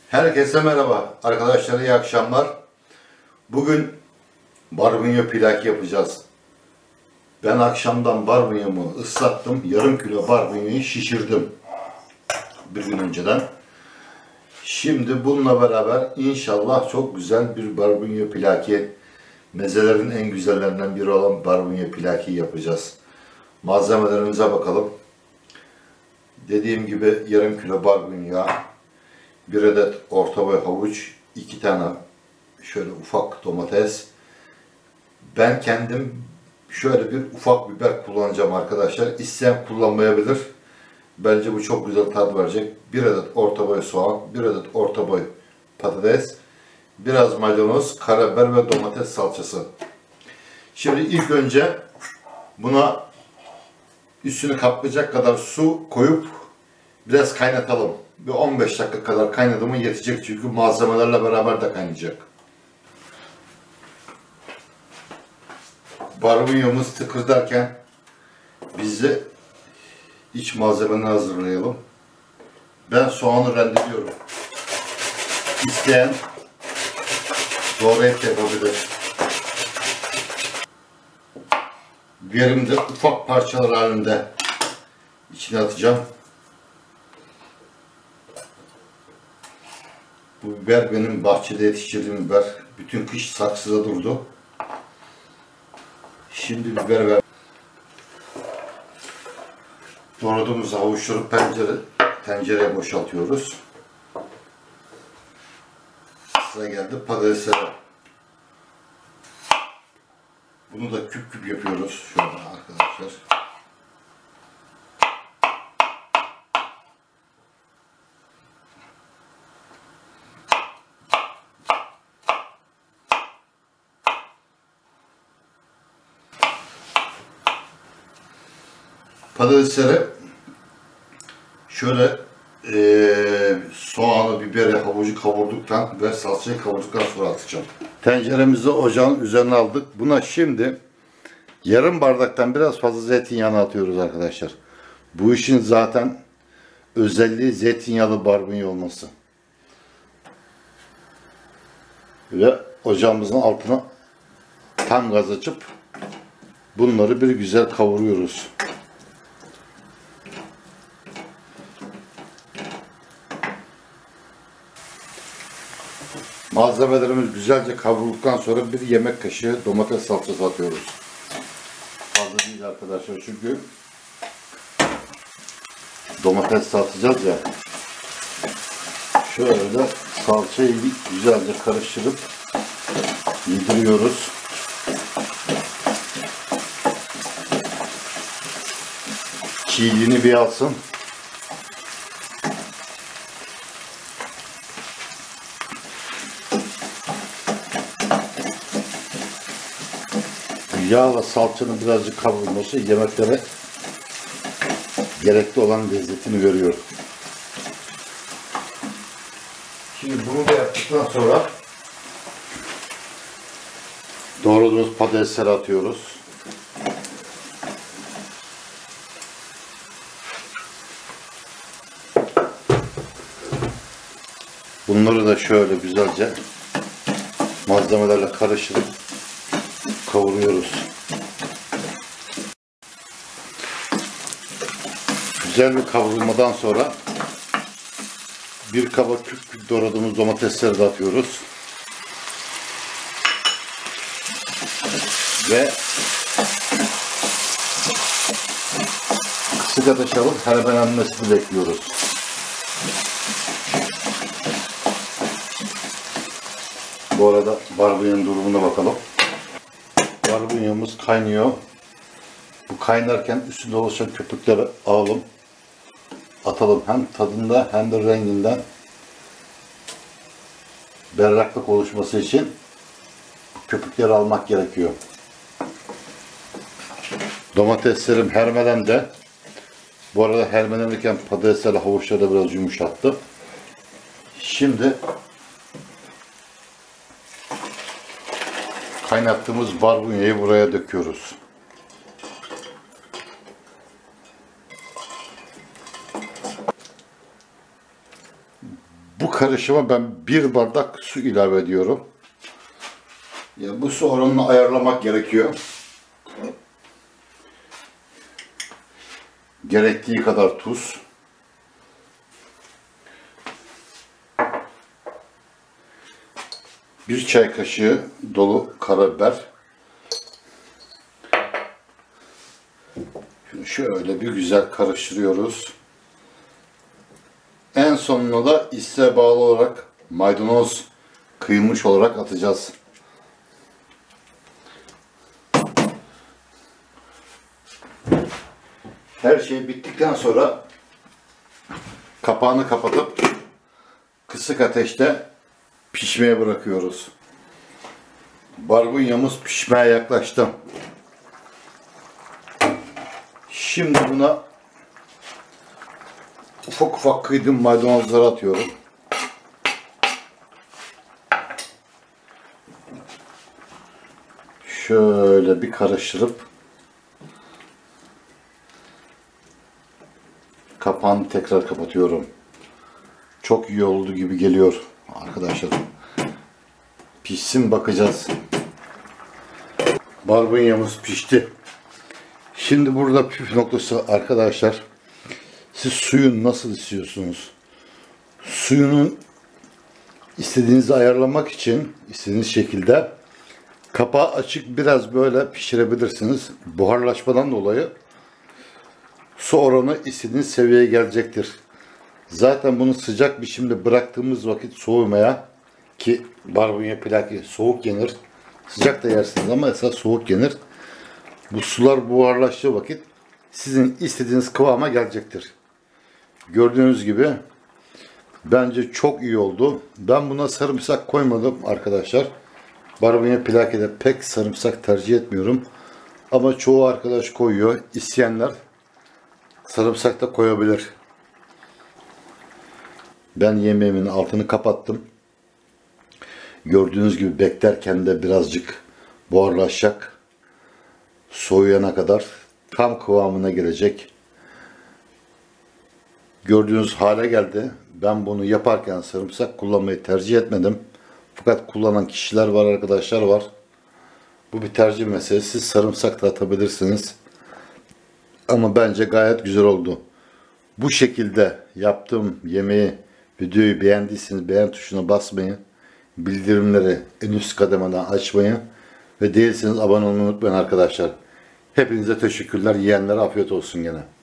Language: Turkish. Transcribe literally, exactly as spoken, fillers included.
Herkese merhaba arkadaşlar, iyi akşamlar. Bugün barbunya pilaki yapacağız. Ben akşamdan barbunyamı ıslattım. Yarım kilo barbunyayı şişirdim bir gün önceden. Şimdi bununla beraber inşallah çok güzel bir barbunya pilaki, mezelerin en güzellerinden biri olan barbunya pilaki yapacağız. Malzemelerimize bakalım. Dediğim gibi yarım kilo barbunya, bir adet orta boy havuç, iki tane şöyle ufak domates. Ben kendim şöyle bir ufak biber kullanacağım arkadaşlar. İsteyen kullanmayabilir. Bence bu çok güzel tat verecek. Bir adet orta boy soğan, bir adet orta boy patates, biraz maydanoz, karabiber ve domates salçası. Şimdi ilk önce buna üstünü kaplayacak kadar su koyup biraz kaynatalım. Bir on beş dakika kadar kaynadı mı yetecek, çünkü malzemelerle beraber de kaynayacak. Barbunyamız tıkırdarken biz de iç malzemeni hazırlayalım. Ben soğanı rendeliyorum. İsteyen doğrayıp yapabilir. Biberimi de ufak parçalar halinde içine atacağım. Bu biber benim bahçede yetiştirdiğim biber. Bütün kış saksıda durdu. Şimdi biber ver. Doğradığımız havuçları pencere, tencereye boşaltıyoruz. Sıra geldi patateslere. Bunu da küp küp yapıyoruz şu an arkadaşlar. Patatesleri şöyle e, soğanı, biberi, havucu kavurduktan ve salçayı kavurduktan sonra atacağım. Tenceremizi ocağın üzerine aldık. Buna şimdi yarım bardaktan biraz fazla zeytinyağını atıyoruz arkadaşlar. Bu işin zaten özelliği zeytinyağlı barbunya olması. Ve ocağımızın altına tam gaz açıp bunları bir güzel kavuruyoruz. Malzemelerimiz güzelce kavrulduktan sonra bir yemek kaşığı domates salçası atıyoruz. Fazla değil arkadaşlar, çünkü domates salçacağız ya. Şöyle salçayı güzelce karıştırıp yediriyoruz. Çiğliğini bir alsın. Yağla salçanın birazcık kavrulması yemeklere gerekli olan lezzetini veriyor. Şimdi bunu da yaptıktan sonra doğradığımız patatesleri atıyoruz. Bunları da şöyle güzelce malzemelerle karıştırıp kavuruyoruz. Güzel bir kavrulmadan sonra bir kaba küp küp doğradığımız domatesleri de atıyoruz. Ve kısık ateşe alıp hermelenmesini bekliyoruz. Bu arada barbunyanın durumuna bakalım. Barbunyamız kaynıyor. Bu kaynarken üstünde oluşan köpükleri alalım, atalım. Hem tadında hem de renginden berraklık oluşması için köpükleri almak gerekiyor. Domateslerim hermelendi. Bu arada hermelenirken patateslerle havuçları da biraz yumuşattı. Şimdi kaynattığımız barbunyayı buraya döküyoruz. Bu karışıma ben bir bardak su ilave ediyorum. Ya bu su oranını ayarlamak gerekiyor. Gerektiği kadar tuz. Bir çay kaşığı dolu karabiber. Şunu şöyle bir güzel karıştırıyoruz. En sonuna da isteğe bağlı olarak maydanoz kıyılmış olarak atacağız. Her şey bittikten sonra kapağını kapatıp kısık ateşte pişmeye bırakıyoruz. Barbunyamız pişmeye yaklaştı. Şimdi buna ufak ufak kıydığım maydanozları atıyorum. Şöyle bir karıştırıp kapağını tekrar kapatıyorum. Çok iyi oldu gibi geliyor arkadaşlar. Pişsin bakacağız. Barbunyamız pişti. Şimdi burada püf noktası arkadaşlar. Siz suyun nasıl istiyorsunuz? Suyunu istediğinizi ayarlamak için istediğiniz şekilde kapağı açık biraz böyle pişirebilirsiniz. Buharlaşmadan dolayı su oranı istediğiniz seviyeye gelecektir. Zaten bunu sıcak biçimde bıraktığımız vakit soğumaya, ki barbunya pilaki soğuk yenir. Sıcak da yersiniz ama esas soğuk yenir. Bu sular buharlaştığı vakit sizin istediğiniz kıvama gelecektir. Gördüğünüz gibi bence çok iyi oldu. Ben buna sarımsak koymadım arkadaşlar. Barbunya pilakede pek sarımsak tercih etmiyorum. Ama çoğu arkadaş koyuyor. İsteyenler sarımsak da koyabilir. Ben yemeğimin altını kapattım. Gördüğünüz gibi beklerken de birazcık buharlaşacak. Soğuyana kadar tam kıvamına gelecek. Gördüğünüz hale geldi. Ben bunu yaparken sarımsak kullanmayı tercih etmedim. Fakat kullanan kişiler var, arkadaşlar var. Bu bir tercih meselesi. Siz sarımsak da atabilirsiniz. Ama bence gayet güzel oldu. Bu şekilde yaptığım yemeği, videoyu beğendiyseniz beğen tuşuna basmayı, bildirimleri en üst kademeden açmayı ve değilseniz abone olmayı unutmayın arkadaşlar. Hepinize teşekkürler. Yiyenlere afiyet olsun gene.